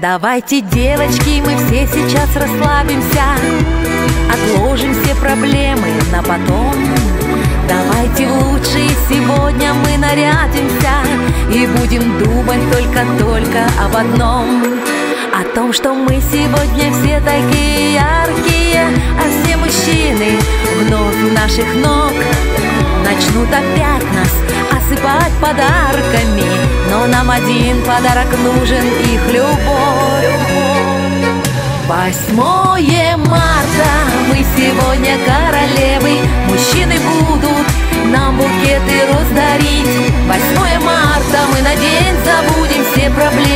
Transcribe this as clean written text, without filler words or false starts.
Давайте, девочки, мы все сейчас расслабимся, отложим все проблемы на потом. Давайте лучше сегодня мы нарядимся и будем думать только об одном. О том, что мы сегодня все такие яркие, а все мужчины вновь у наших ног начнут опять нас осыпать подарками. Но нам один подарок нужен, их любовь. 8 марта, мы сегодня королевы, мужчины будут нам букеты роз дарить. 8 марта, мы на день забудем все проблемы.